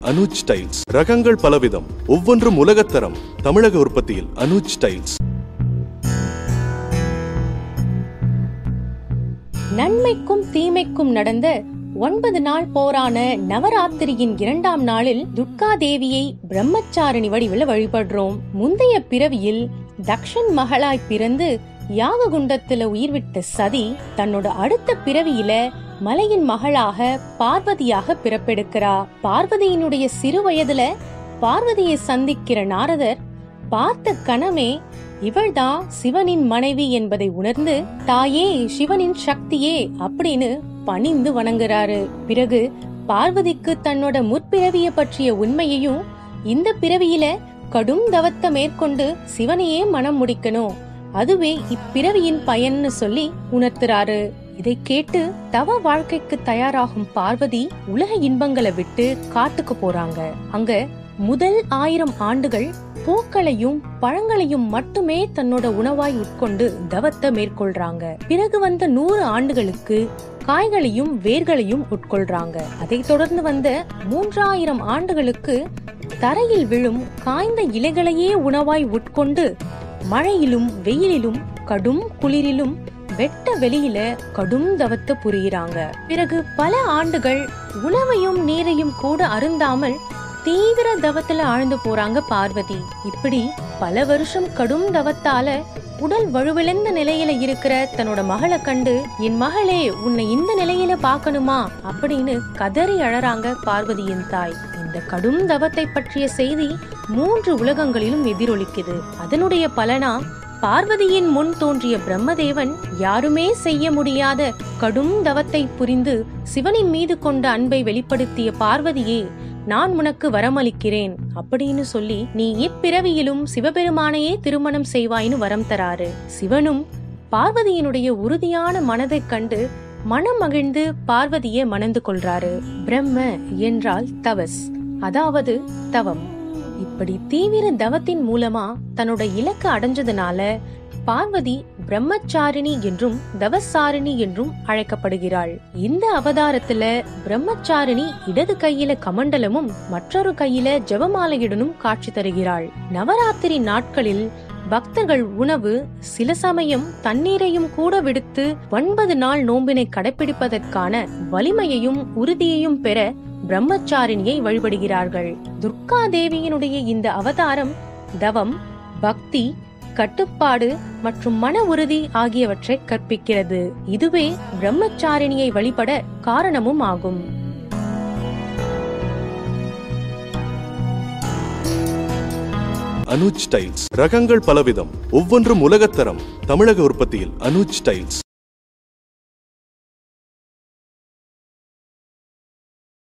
Anuj tiles. ரகங்கள் பலவிதம், ஒவ்வொன்றும் உலகத்தரம். தமிழக உற்பத்தியில் அனுஜ் டைல்ஸ். நன்மைக்கும் தீமைக்கும் நடந்த 9 நாள் போரான நவராத்திரியின் 2ஆம் நாளில் துர்கா தேவியை பிரம்மச்சாரிணி வடிவில் வழிபடுறோம். முந்தைய பிறவியில் தக்ஷன் மகளாய் பிறந்து யாக குண்டத்துல உயிர்விட்ட சதி தன்னோட அடுத்த பிறவியில மலையின் மகளாக பார்வதியாக பிறப்பெடுக்கிறா. பார்வதியினுடைய சிறு வயதுல பார்வதியை சந்திக்கிற நாரதர் பார்த்த கணமே இவள்தான் சிவனின் மனைவி என்பதை உணர்ந்து தாயே சிவனின் சக்தியே அப்படின்னு பணிந்து வணங்குறாரு. பிறகு பார்வதிக்கு தன்னோட முற்பிறவிய பற்றிய உண்மையையும் இந்த பிறவியில கடும் தவத்தை மேற்கொண்டு சிவனையே மனம் முடிக்கணும், அதுவே இப்பிறவியின் பயன்னு சொல்லி உணர்த்துறாரு. இதை கேட்டு தவ வாழ்க்கைக்கு தயாராகும் பார்வதி உலக இன்பங்களை விட்டு காட்டுக்கு போறாங்க. அங்க முதல் 1000 ஆண்டுகள் பூக்களையும் பழங்களையும் மட்டுமே தன்னோட உணவாய் உட்கொண்டு தவத்தை மேற்கொள்றாங்க. பிறகு வந்த 100 ஆண்டுகளுக்கு காய்களையும் வேர்களையும் உட்கொள்றாங்க. அதை தொடர்ந்து வந்த 3000 ஆண்டுகளுக்கு தரையில் விழும் காய்ந்த இலைகளையே உணவாய் உட்கொண்டு மழையிலும் வெயிலிலும் கடும் குளிரிலும் வெட்ட வெளியில கடும் தவத்தை புரியுறாங்க. பிறகு பல ஆண்டுகள் உணவையும் நீரையும் கூட அருந்தாமல் தீவிர தவத்துல ஆழ்ந்து போறாங்க பார்வதி. இப்படி பல வருஷம் கடும் தவத்தால உடல் வலுவிழந்த நிலையில இருக்கிற தன்னோட மகளை கண்டு, என் மகளே உன்னை இந்த நிலையில பாக்கணுமா அப்படின்னு கதறி அழறாங்க பார்வதியின் தாய். இந்த கடும் தவத்தை பற்றிய செய்தி 3 உலகங்களிலும் எதிரொலிக்குது. அதனுடைய பலனா பார்வதியின் முன் தோன்றிய பிரம்மதேவன் யாருமே செய்ய முடியாத கடும் தவத்தை புரிந்து சிவனின் மீது கொண்ட அன்பை வெளிப்படுத்திய பார்வதியே, நான் உனக்கு வரமளிக்கிறேன் அப்படின்னு சொல்லி நீ இப்பிறவியிலும் சிவபெருமானையே திருமணம் செய்வாயின்னு வரம் தராரு. சிவனும் பார்வதியினுடைய உறுதியான மனதை கண்டு மனம் மகிழ்ந்து பார்வதியை மணந்து கொள்றாரு. பிரம்ம என்றால் தவஸ், அதாவது தவம். இப்படி தீவிர தவத்தின் மூலமா தன்னோட இலக்கு அடைஞ்சதுனால பார்வதி பிரம்மச்சாரிணி என்றும் தவசாரிணி என்றும் அழைக்கப்படுகிறாள். இந்த அவதாரத்துல பிரம்மச்சாரிணி இடது கையில கமண்டலமும் மற்றொரு கையில ஜெபமாலையுடனும் காட்சி தருகிறாள். நவராத்திரி நாட்களில் பக்தர்கள் உணவு, சில சமயம் தண்ணீரையும் கூட விடுத்து 9 நாள் நோம்பினை கடைபிடிப்பதற்கான வலிமையையும் உறுதியையும் பெற பிரம்மச்சாரிணியை வழிபடுகிறார்கள். துர்கா தேவியினுடைய இந்த அவதாரம் தவம், பக்தி, கட்டுப்பாடு மற்றும் மன உறுதி ஆகியவற்றை கற்பிக்கிறது. இதுவே பிரம்மச்சாரிணியை வழிபட காரணமும் ஆகும். அனுஜ் டைல்ஸ். ரகங்கள் பலவிதம், ஒவ்வொன்றும் உலகத்தரம். தமிழக உற்பத்தியில் அனுஜ் டைல்ஸ்.